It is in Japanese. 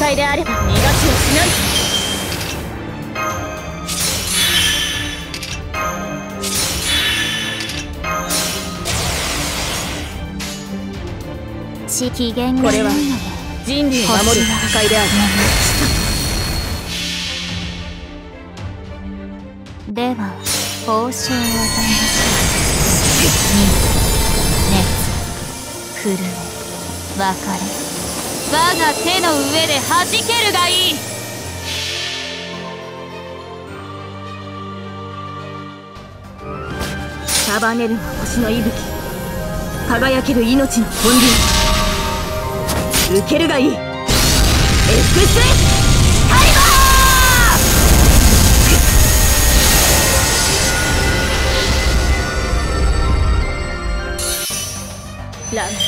戦いであれば逃がしはしない。 機嫌がこれは人類を守る戦いである。 では報酬を与えましょう。熱、震え、別れ、我が手の上で弾けるがいい。 束ねるは星の息吹、輝ける命の本流。受けるがいい。エクスカリバー！ラム